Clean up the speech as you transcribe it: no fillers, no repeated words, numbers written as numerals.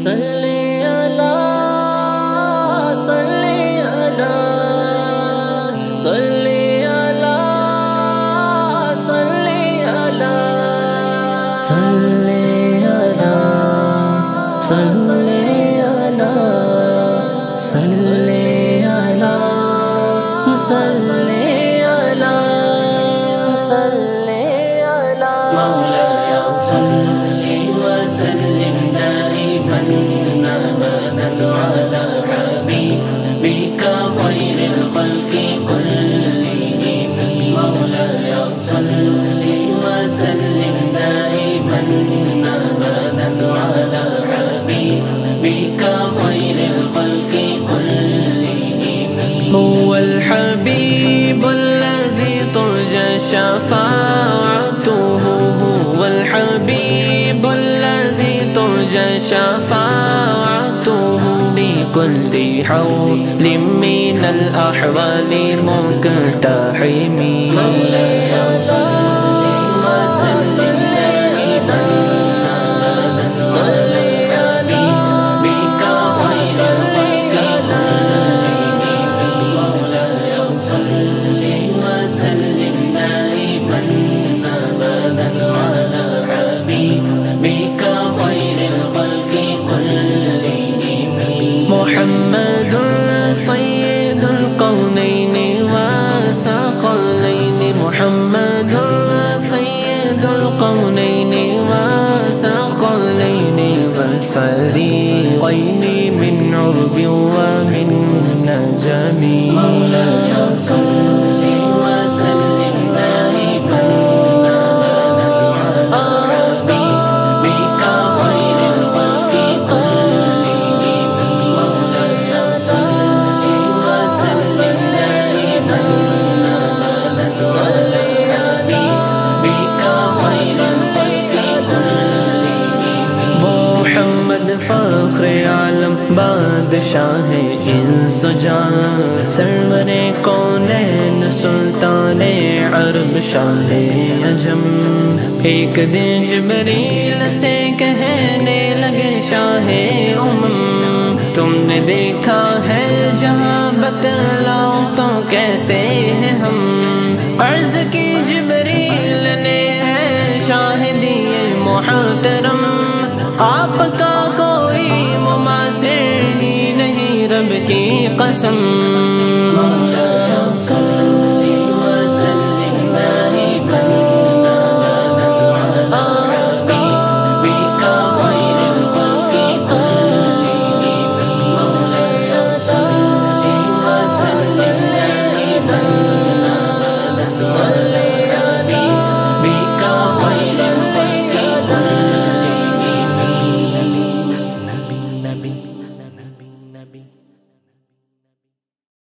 صلی علی صلی علی صلی علی صلی علی صلی علی صلی علی صلی علی صلی علی صلی علی مولاي صل وسلم دائما ابدا على حبيبك خير الخلق كلهم مولاي صل وسلم دائما ابدا على حبيبك خير الخلق كلهم هو الحبيب الذي ترجى شفاعته هو الحبيب الذي ترجى شفاعته بكل حول من الأحوال مقتحم محمد سيد القونين والثقلين محمد سيد القونين والثقلين والفريقين من عرب ومن نجم مولاي صل وسلم دائما فخر عالم بادشاہ انس و جان سرور کونین سلطان عرب شاہ عجم ایک دن جبریل سے کہنے لگے شاہ امم تم نے دیکھا ہے جہاں بتلاؤ تو کیسے ہیں ہم عرض کی جبریل نے ہے شاہ دیے محترم آپ کا کوئی مماثل ہی نہیں رب کی قسم